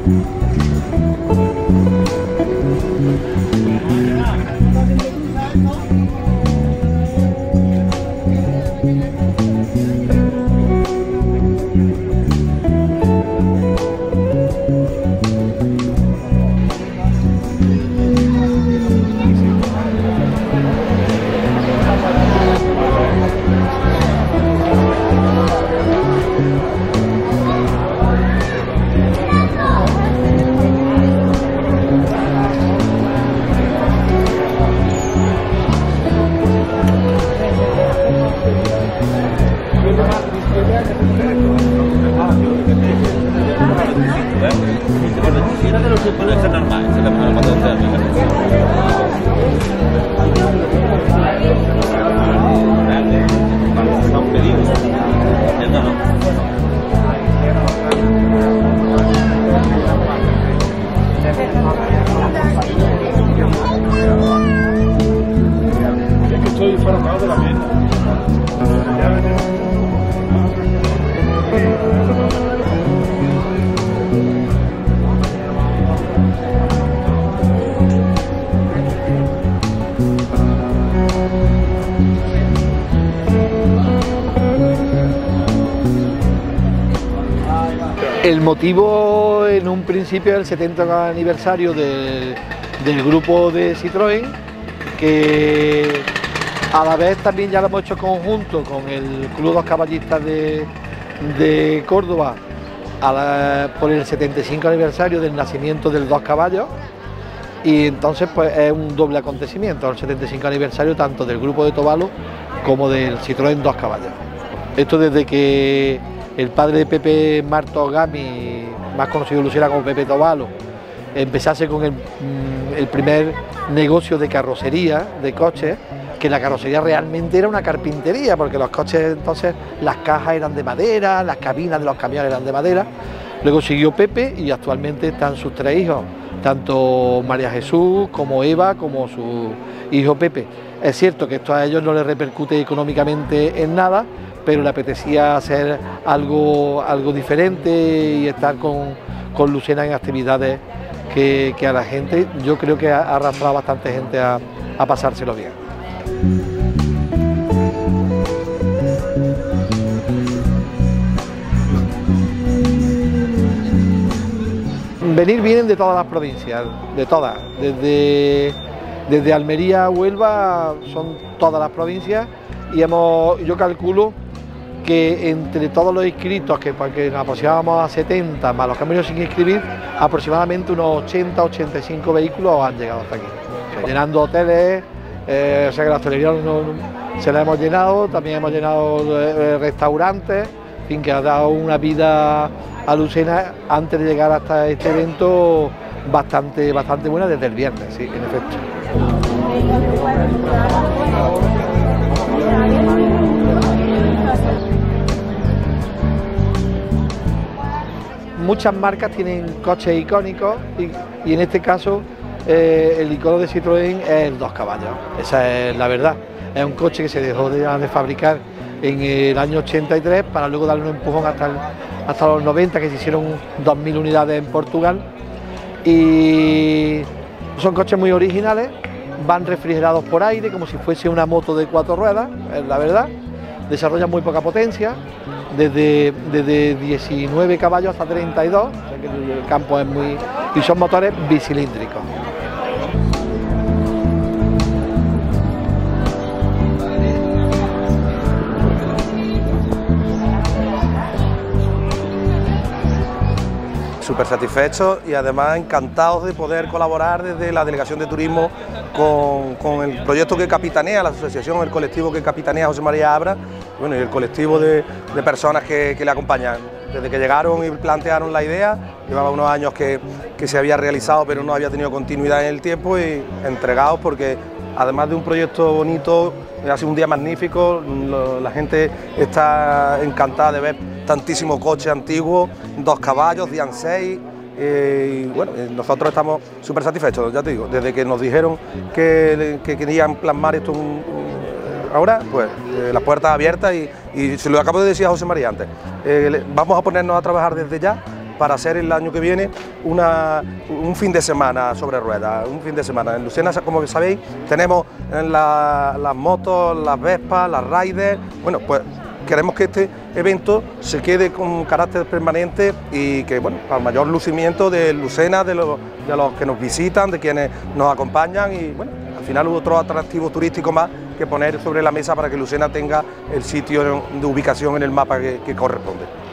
Estoy formado de la mente. El motivo en un principio es el 70 aniversario del grupo de Citroën, que a la vez también ya lo hemos hecho conjunto con el Club Dos Caballistas de Córdoba por el 75 aniversario del nacimiento del Dos Caballos, y entonces pues es un doble acontecimiento, el 75 aniversario tanto del grupo de Tobalos como del Citroën Dos Caballos. Esto desde que el padre de Pepe Martos Gami, más conocido en Lucena como Pepe Tobalo, empezase con el primer negocio de carrocería de coches, que la carrocería realmente era una carpintería, porque los coches entonces, las cajas eran de madera, las cabinas de los camiones eran de madera. Luego siguió Pepe y actualmente están sus tres hijos, tanto María Jesús como Eva, como su hijo Pepe. Es cierto que esto a ellos no les repercute económicamente en nada, pero le apetecía hacer algo diferente y estar con Lucena en actividades que a la gente, yo creo que ha arrastrado a bastante gente a pasárselo bien. Venir vienen de todas las provincias, de todas, desde Almería a Huelva son todas las provincias, y yo calculo que entre todos los inscritos, que nos aproximábamos a 70, más los que han venido sin inscribir, aproximadamente unos 80-85 vehículos han llegado hasta aquí. Llenando hoteles, o sea que la hostelería se la hemos llenado, también hemos llenado restaurantes, en fin, que ha dado una vida a Lucena antes de llegar hasta este evento bastante buena desde el viernes, sí, en efecto. Muchas marcas tienen coches icónicos y en este caso el icono de Citroën es el Dos Caballos, esa es la verdad. Es un coche que se dejó de fabricar en el año 83 para luego darle un empujón hasta los 90, que se hicieron 2.000 unidades en Portugal, y son coches muy originales, van refrigerados por aire como si fuese una moto de 4 ruedas, es la verdad. Desarrollan muy poca potencia, desde 19 caballos hasta 32, o sea que el campo es muy... y son motores bicilíndricos. Súper satisfechos y además encantados de poder colaborar desde la Delegación de Turismo con el proyecto que capitanea la asociación, el colectivo que capitanea José María Abra, bueno, y el colectivo de personas que le acompañan. Desde que llegaron y plantearon la idea, llevaba unos años que se había realizado pero no había tenido continuidad en el tiempo, y entregados porque además de un proyecto bonito, ha sido un día magnífico, la gente está encantada de ver tantísimos coches antiguos, 2 caballos, Dian 6, y bueno, nosotros estamos súper satisfechos, ya te digo, desde que nos dijeron que querían plasmar esto ahora, pues las puertas abiertas, y se lo acabo de decir a José María antes, vamos a ponernos a trabajar desde ya para hacer el año que viene un fin de semana sobre ruedas, un fin de semana. En Lucena, como sabéis, tenemos las motos, las Vespas, las Riders. Bueno, pues queremos que este evento se quede con carácter permanente y que, bueno, al mayor lucimiento de Lucena, de los que nos visitan, de quienes nos acompañan y, bueno, al final otro atractivo turístico más que poner sobre la mesa para que Lucena tenga el sitio de ubicación en el mapa que corresponde.